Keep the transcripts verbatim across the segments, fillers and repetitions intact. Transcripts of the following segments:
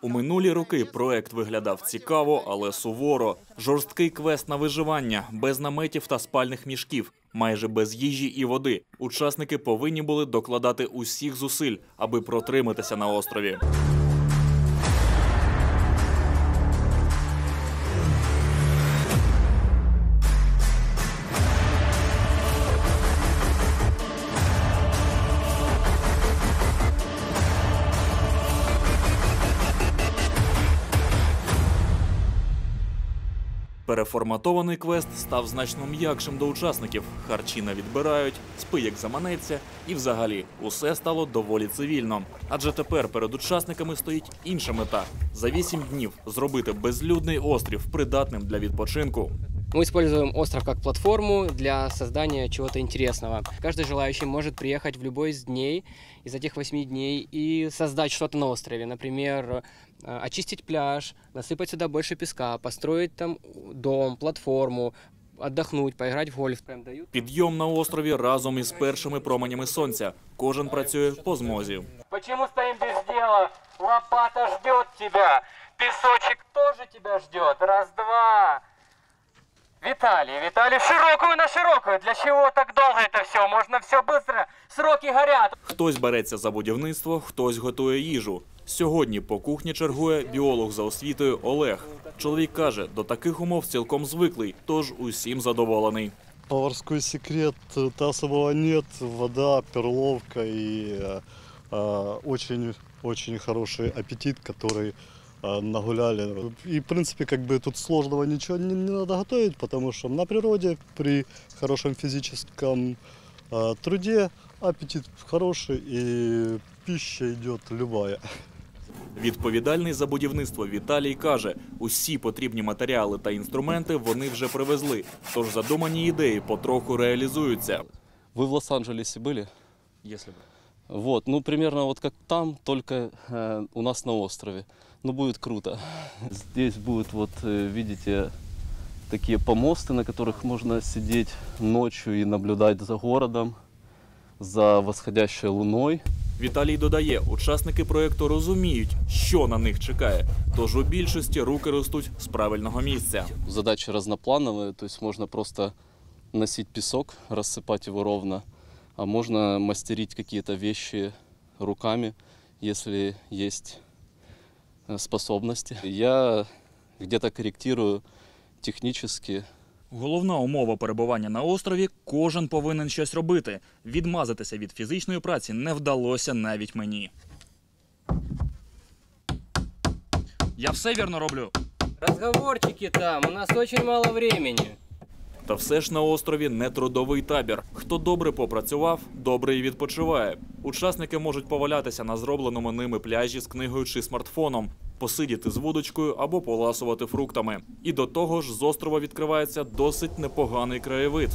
У минулі роки проект виглядав цікаво, але суворо. Жорсткий квест на виживання, без наметів та спальних мішків, майже без їжі і води. Учасники повинні були докладати усіх зусиль, аби протриматися на острові. Переформатований квест став значно м'якшим до учасників. Харчі не відбирають, спи як заманеться і взагалі усе стало доволі цивільно. Адже тепер перед учасниками стоїть інша мета – за вісім днів зробити безлюдний острів придатним для відпочинку. Мы используем остров как платформу для создания чего-то интересного. Каждый желающий может приехать в любой из дней, из этих восьми дней, и создать что-то на острове. Например, очистить пляж, насыпать сюда больше песка, построить там дом, платформу, отдохнуть, поиграть в гольф. Підйом на острові разом із першими променями сонця. Кожен працює по змозі. Почему стоим без дела? Лопата ждет тебя. Песочек тоже тебя ждет. Раз-два. Виталий, Виталий, широкую на широкую. Для чего так долго это все? Можно все быстро. Сроки горят. Хтось береться за будівництво, хтось готує їжу. Сьогодні по кухні чергує біолог за освітою Олег. Чоловік каже, до таких умов цілком звиклий, тож усім задоволений. Поварской секрет особого нет. Вода, перловка и э, очень, очень хороший аппетит, который э, нагуляли. И, в принципе, как бы тут сложного ничего не, не надо готовить, потому что на природе при хорошем физическом э, труде аппетит хороший и пища идет любая. Відповідальний за будівництво Віталій каже, усі потрібні матеріали та інструменти вони вже привезли, тож задумані ідеї потроху реалізуються. Вы в Лос-Анджелесе были? Если бы. Вот, ну примерно вот как там, только э, у нас на острове. Ну будет круто. Здесь будут, вот видите, такие помосты, на которых можно сидеть ночью и наблюдать за городом, за восходящей луной. Віталій додає, учасники проєкту розуміють, що на них чекає, тож у більшості руки ростуть з правильного місця. Задача разноплановая, то есть можно просто носить песок, рассыпать его ровно, а можно мастерить какие-то вещи руками, если есть способности. Я где-то корректирую технически. Головна умова перебування на острові – кожен повинен щось робити. Відмазатися від фізичної праці не вдалося навіть мені. Я все вірно роблю. Разговорчики там, у нас очень мало времени. Та все ж на острові не трудовий табір. Хто добре попрацював, добре і відпочиває. Учасники можуть повалятися на зробленому ними пляжі з книгою чи смартфоном, посидіти з вудочкою або поласувати фруктами. І до того ж з острова відкривається досить непоганий краєвид.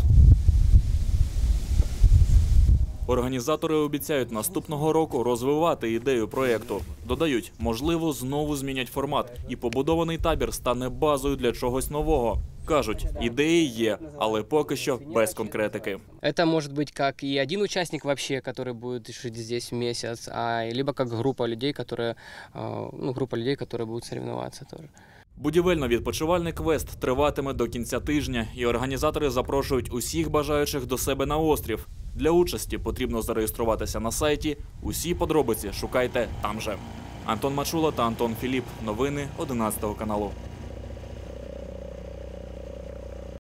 Організатори обіцяють наступного року розвивати ідею проєкту. Додають, можливо, знову змінять формат, і побудований табір стане базою для чогось нового. Кажуть, ідеї є, але поки що без конкретики. Это может быть как и один участник вообще, который будет жить здесь месяц, а либо как группа людей, которые, ну, группа людей, которые будут соревноваться тоже. Будівельно-відпочивальний квест триватиме до кінця тижня, і організатори запрошують усіх бажаючих до себе на острів. Для участі потрібно зареєструватися на сайті. Усі подробиці шукайте там же. Антон Мачула та Антон Філіп. Новини одинадцятого каналу.